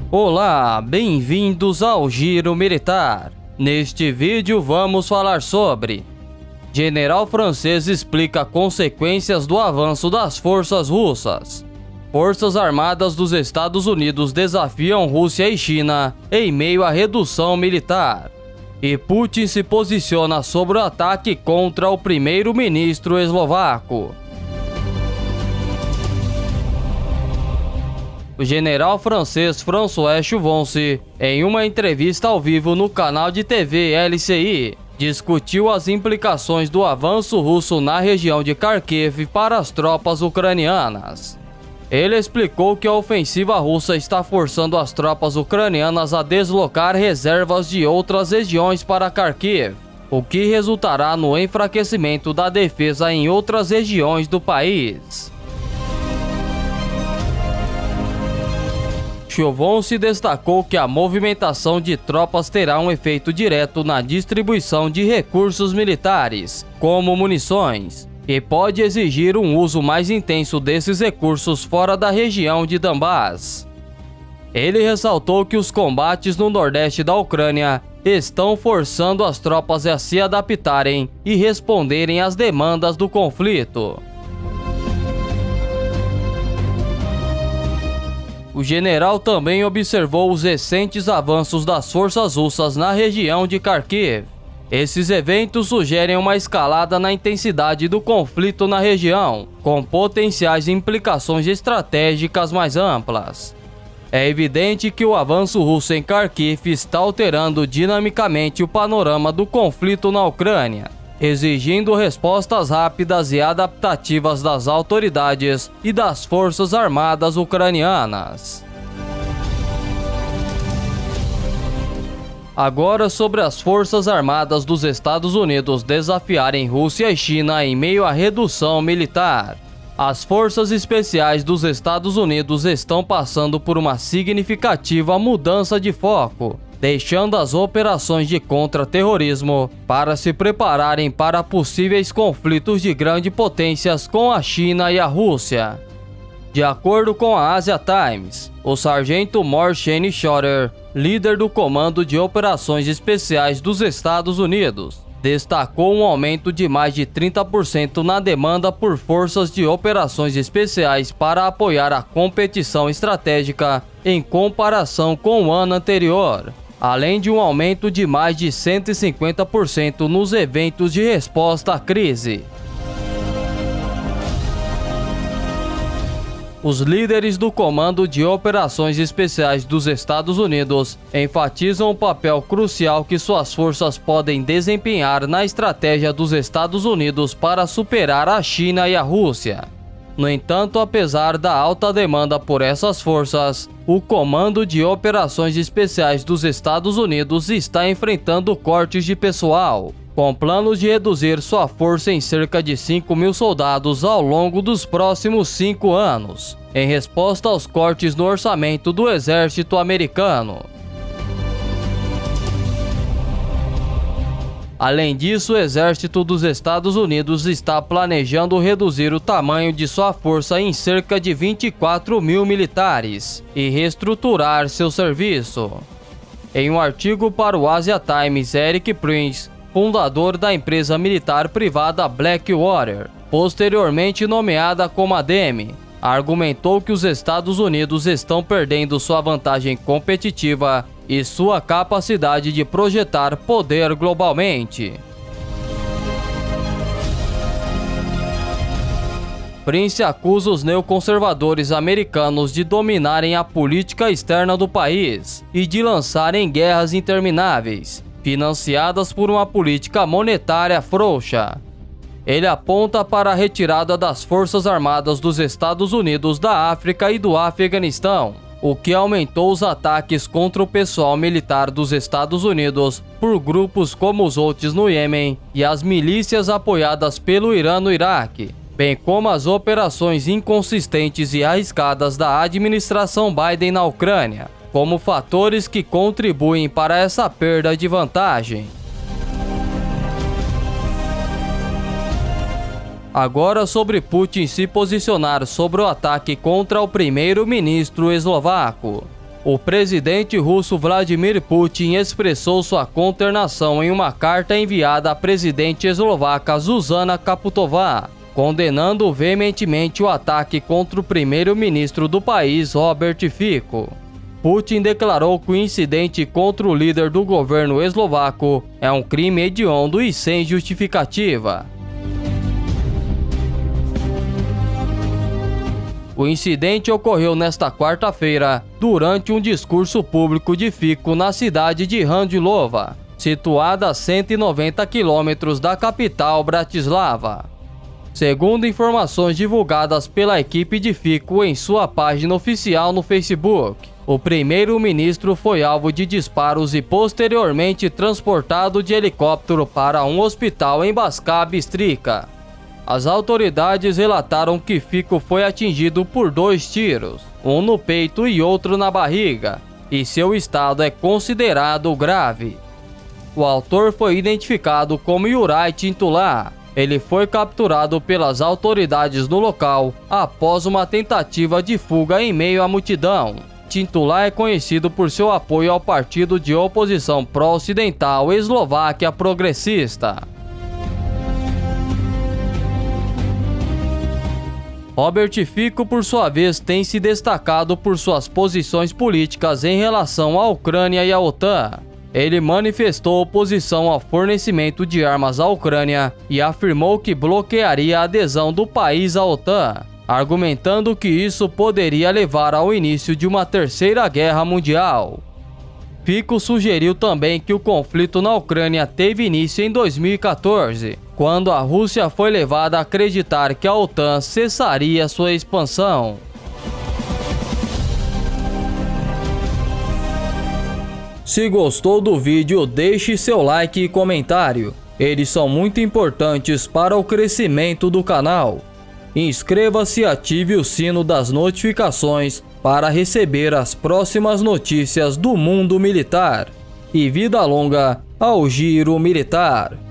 Olá, bem-vindos ao Giro Militar. Neste vídeo vamos falar sobre: General francês explica consequências do avanço das forças russas. Forças Armadas dos Estados Unidos desafiam Rússia e China em meio à redução militar. E Putin se posiciona sobre o ataque contra o primeiro-ministro eslovaco. O general francês François Chevonce, em uma entrevista ao vivo no canal de TV LCI, discutiu as implicações do avanço russo na região de Kharkiv para as tropas ucranianas. Ele explicou que a ofensiva russa está forçando as tropas ucranianas a deslocar reservas de outras regiões para Kharkiv, o que resultará no enfraquecimento da defesa em outras regiões do país. Chevonce destacou que a movimentação de tropas terá um efeito direto na distribuição de recursos militares, como munições, e pode exigir um uso mais intenso desses recursos fora da região de Donbas. Ele ressaltou que os combates no nordeste da Ucrânia estão forçando as tropas a se adaptarem e responderem às demandas do conflito. O general também observou os recentes avanços das forças russas na região de Kharkiv. Esses eventos sugerem uma escalada na intensidade do conflito na região, com potenciais implicações estratégicas mais amplas. É evidente que o avanço russo em Kharkiv está alterando dinamicamente o panorama do conflito na Ucrânia, exigindo respostas rápidas e adaptativas das autoridades e das forças armadas ucranianas. Agora, sobre as forças armadas dos Estados Unidos desafiarem Rússia e China em meio à redução militar. As forças especiais dos Estados Unidos estão passando por uma significativa mudança de foco, deixando as operações de contra-terrorismo para se prepararem para possíveis conflitos de grandes potências com a China e a Rússia. De acordo com a Asia Times, o sargento Mort Shane Shorter, líder do Comando de Operações Especiais dos Estados Unidos, destacou um aumento de mais de 30% na demanda por forças de operações especiais para apoiar a competição estratégica em comparação com o ano anterior, além de um aumento de mais de 150% nos eventos de resposta à crise. Os líderes do Comando de Operações Especiais dos Estados Unidos enfatizam o papel crucial que suas forças podem desempenhar na estratégia dos Estados Unidos para superar a China e a Rússia. No entanto, apesar da alta demanda por essas forças, o Comando de Operações Especiais dos Estados Unidos está enfrentando cortes de pessoal, com planos de reduzir sua força em cerca de 5.000 soldados ao longo dos próximos 5 anos, em resposta aos cortes no orçamento do exército americano. Além disso, o exército dos Estados Unidos está planejando reduzir o tamanho de sua força em cerca de 24.000 militares e reestruturar seu serviço. Em um artigo para o Asia Times, Eric Prince, fundador da empresa militar privada Blackwater, posteriormente nomeada como a DEME, argumentou que os Estados Unidos estão perdendo sua vantagem competitiva e sua capacidade de projetar poder globalmente. Prince acusa os neoconservadores americanos de dominarem a política externa do país e de lançarem guerras intermináveis, financiadas por uma política monetária frouxa. Ele aponta para a retirada das Forças Armadas dos Estados Unidos da África e do Afeganistão, o que aumentou os ataques contra o pessoal militar dos Estados Unidos por grupos como os Houthis no Iêmen e as milícias apoiadas pelo Irã no Iraque, bem como as operações inconsistentes e arriscadas da administração Biden na Ucrânia, como fatores que contribuem para essa perda de vantagem. Agora, sobre Putin se posicionar sobre o ataque contra o primeiro-ministro eslovaco. O presidente russo Vladimir Putin expressou sua consternação em uma carta enviada à presidente eslovaca Zuzana Čaputová, condenando veementemente o ataque contra o primeiro-ministro do país, Robert Fico. Putin declarou que o incidente contra o líder do governo eslovaco é um crime hediondo e sem justificativa. O incidente ocorreu nesta quarta-feira, durante um discurso público de Fico na cidade de Radilova, situada a 190 quilômetros da capital Bratislava. Segundo informações divulgadas pela equipe de Fico em sua página oficial no Facebook, o primeiro-ministro foi alvo de disparos e posteriormente transportado de helicóptero para um hospital em Bačka Bystrica. As autoridades relataram que Fico foi atingido por 2 tiros, um no peito e outro na barriga, e seu estado é considerado grave. O autor foi identificado como Yurai Tintula. Ele foi capturado pelas autoridades no local após uma tentativa de fuga em meio à multidão. Tintula é conhecido por seu apoio ao partido de oposição pró-ocidental Eslováquia Progressista. Robert Fico, por sua vez, tem se destacado por suas posições políticas em relação à Ucrânia e à OTAN. Ele manifestou oposição ao fornecimento de armas à Ucrânia e afirmou que bloquearia a adesão do país à OTAN, argumentando que isso poderia levar ao início de uma terceira guerra mundial. Fico sugeriu também que o conflito na Ucrânia teve início em 2014, quando a Rússia foi levada a acreditar que a OTAN cessaria sua expansão. Se gostou do vídeo, deixe seu like e comentário. Eles são muito importantes para o crescimento do canal. Inscreva-se e ative o sino das notificações para receber as próximas notícias do mundo militar. E vida longa ao Giro Militar.